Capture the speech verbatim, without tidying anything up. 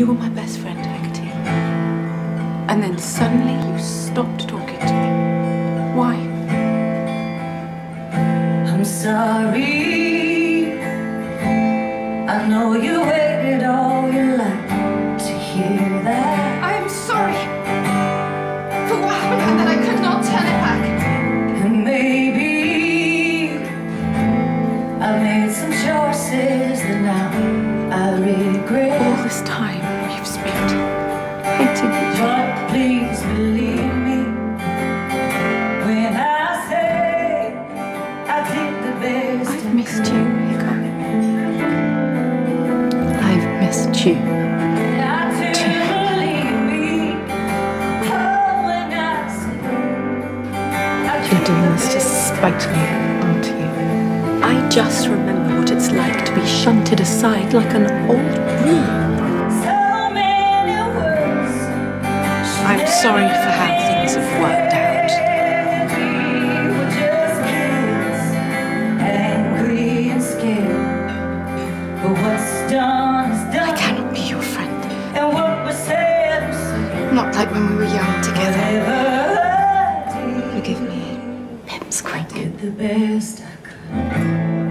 You were my best friend, Hecate. And then suddenly you stopped talking to me. Why? I'm sorry. I know you waited all your life to hear that. I am sorry for what happened and that I could not turn it back. And maybe I made some choices that now I regret. All this time we've spent hating each other. But please believe me when I say I did the best. I've missed you, Hugo. I've missed you. You're doing this to spite me, aren't you? I just remember what it's like to be shunted aside like an old broom. I'm sorry for how things have worked out. I cannot be your friend. Not like when we were young together. Forgive me. Pip's crying. Did the best I could.